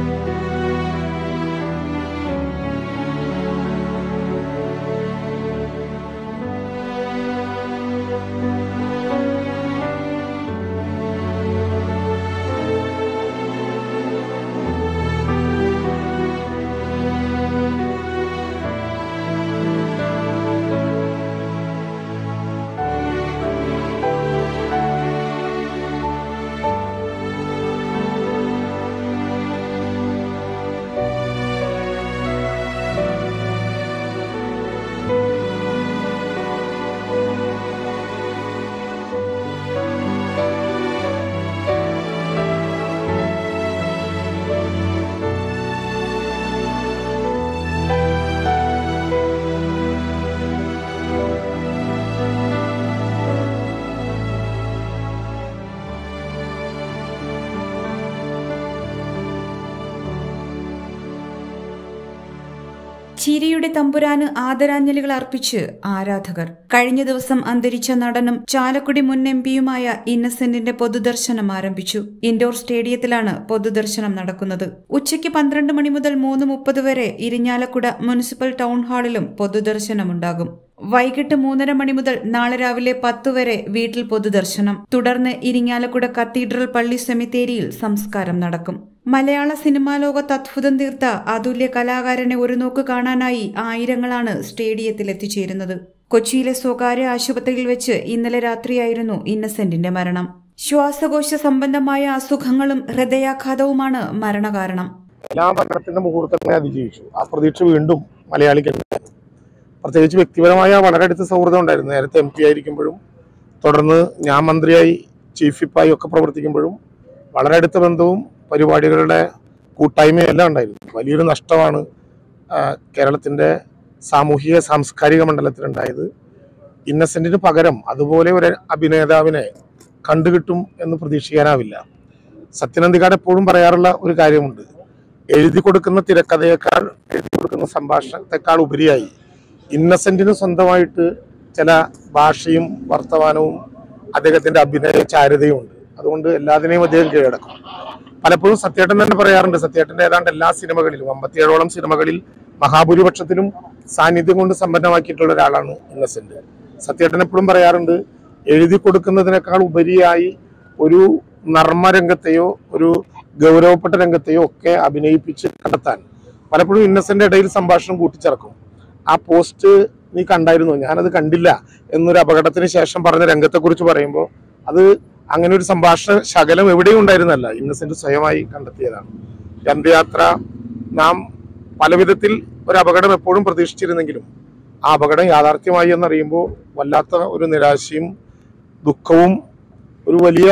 ചിരിയുടെ തമ്പുരാന് ആദരാഞ്ജലികൾ അർപ്പിച്ച് ആരാധകർ. കഴിഞ്ഞ ദിവസം അന്തരിച്ച നടനും ചാലക്കുടി മുൻ എംപിയുമായ ഇന്നസെന്റിന്റെ പൊതുദർശനം ആരംഭിച്ചു. ഇൻഡോർ സ്റ്റേഡിയത്തിലാണ് പൊതുദർശനം നടക്കുന്നത്. ഉച്ചയ്ക്ക് 12 മണി മുതൽ 3:30 വരെ ഇരിഞ്ഞാലക്കുട മുനിസിപ്പൽ ടൗൺ ഹാളിലും പൊതുദർശനമുണ്ടാകും. വൈകിട്ട് 3:30 മണി മുതൽ നാളെ രാവിലെ 10 വരെ വീട്ടിൽ പൊതുദർശനം. തുടർന്ന് ഇരിങ്ങാലക്കുട കത്തീഡ്രൽ പള്ളി സെമിത്തേരിയിൽ സംസ്കാരം നടക്കും. മലയാള സിനിമാ ലോകത്ത് അത്ഭുതം തീർത്ത അതുല്യ കലാകാരനെ ഒരു നോക്ക് കാണാനായി ആയിരങ്ങളാണ് സ്റ്റേഡിയത്തിൽ എത്തിച്ചേരുന്നത്. കൊച്ചിയിലെ സ്വകാര്യ ആശുപത്രിയിൽ വെച്ച് ഇന്നലെ രാത്രിയായിരുന്നു ഇന്നസെന്റിന്റെ മരണം. ശ്വാസകോശ സംബന്ധമായ അസുഖങ്ങളും ഹൃദയാഘാതവുമാണ് മരണകാരണം. എല്ലാ മരണത്തിന്റെ മുഹൂർത്തങ്ങളെ അതിജീവിച്ചു. ആ പ്രതീക്ഷ വീണ്ടും മലയാളിക്ക്, പ്രത്യേകിച്ച് വ്യക്തിപരമായ വളരെ അടുത്ത സൗഹൃദം ഉണ്ടായിരുന്നു. നേരത്തെ MP ആയിരിക്കുമ്പോഴും തുടർന്ന് ഞാൻ മന്ത്രിയായി ചീഫ് വിപ്പായി ഒക്കെ പ്രവർത്തിക്കുമ്പോഴും വളരെ അടുത്ത ബന്ധവും പരിപാടികളുടെ കൂട്ടായ്മയും എല്ലാം ഉണ്ടായിരുന്നു. വലിയൊരു നഷ്ടമാണ് കേരളത്തിൻ്റെ സാമൂഹിക സാംസ്കാരിക മണ്ഡലത്തിലുണ്ടായത്. ഇന്നസെന്റിന് പകരം അതുപോലെ ഒരു അഭിനേതാവിനെ കണ്ടുകിട്ടും എന്ന് പ്രതീക്ഷിക്കാനാവില്ല. സത്യനന്ദിക്കാട് എപ്പോഴും പറയാറുള്ള ഒരു കാര്യമുണ്ട്, എഴുതി കൊടുക്കുന്ന തിരക്കഥയേക്കാൾ എഴുതി കൊടുക്കുന്ന സംഭാഷണത്തെക്കാൾ ഉപരിയായി ഇന്നസെന്റിന് സ്വന്തമായിട്ട് ചില ഭാഷയും വർത്തമാനവും അദ്ദേഹത്തിന്റെ അഭിനയ ചാരുതയും ഉണ്ട്. അതുകൊണ്ട് എല്ലാത്തിനെയും അദ്ദേഹം കീഴടക്കും. പലപ്പോഴും സത്യേട്ടൻ തന്നെ പറയാറുണ്ട്, സത്യേട്ടന്റെ ഏതാണ്ട് എല്ലാ സിനിമകളിലും 57ഓളം സിനിമകളിൽ മഹാഭൂരിപക്ഷത്തിലും സാന്നിധ്യം കൊണ്ട് സമ്പന്നമാക്കിയിട്ടുള്ള ഒരാളാണ് ഇന്നസെന്റ്. സത്യേട്ടൻ എപ്പോഴും പറയാറുണ്ട്, എഴുതി കൊടുക്കുന്നതിനേക്കാൾ ഉപരിയായി ഒരു നർമ്മരംഗത്തെയോ ഒരു ഗൗരവപ്പെട്ട രംഗത്തെയോ ഒക്കെ അഭിനയിപ്പിച്ച് കണ്ടെത്താൻ പലപ്പോഴും ഇന്നസെന്റ് ഇടയിൽ സംഭാഷണം കൂട്ടിച്ചേർക്കും. ആ പോസ്റ്റ് നീ കണ്ടായിരുന്നു? ഞാനത് കണ്ടില്ല എന്നൊരു അപകടത്തിന് ശേഷം പറഞ്ഞ രംഗത്തെക്കുറിച്ച് പറയുമ്പോൾ അത് അങ്ങനെ ഒരു സംഭാഷണ ശകലം എവിടെയും ഉണ്ടായിരുന്നല്ല, ഇന്നസെന്റ് സ്വയമായി കണ്ടെത്തിയതാണ്. രഥയാത്ര നാം പല വിധത്തിൽ ഒരു അപകടം എപ്പോഴും പ്രതീക്ഷിച്ചിരുന്നെങ്കിലും ആ അപകടം യാഥാർത്ഥ്യമായി എന്നറിയുമ്പോൾ വല്ലാത്ത ഒരു നിരാശയും ദുഃഖവും ഒരു വലിയ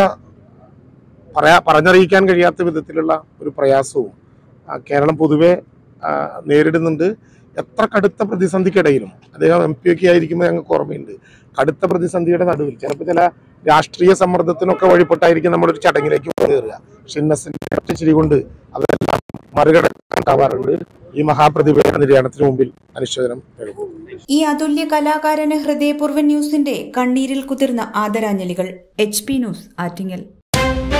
പറഞ്ഞറിയിക്കാൻ കഴിയാത്ത വിധത്തിലുള്ള ഒരു പ്രയാസവും കേരളം പൊതുവെ നേരിടുന്നുണ്ട്. എത്ര കടുത്ത പ്രതിസന്ധിക്കിടയിലും അദ്ദേഹം MP ഒക്കെ ആയിരിക്കുമ്പോൾ ഞങ്ങൾക്ക് ഓർമ്മയുണ്ട്, കടുത്ത പ്രതിസന്ധിയുടെ നടുവിൽ ചിലപ്പോൾ ചില രാഷ്ട്രീയ സമ്മർദ്ദത്തിനൊക്കെ വഴിപ്പെട്ടായിരിക്കും നമ്മളൊരു ചടങ്ങിലേക്ക് കയറുക. പക്ഷെ ഇന്നസെന്റ് ചിരി കൊണ്ട് അതെല്ലാം മറികടക്കാനാവാറുണ്ട്. ഈ മഹാപ്രതിഭയുടെ നിര്യാണത്തിന് മുമ്പിൽ അനുശോചനം നൽകും. ഈ അതുല്യ കലാകാരന് ഹൃദയപൂർവ്വ ന്യൂസിന്റെ കണ്ണീരിൽ കുതിർന്ന ആദരാഞ്ജലികൾ. HP news, Attingal.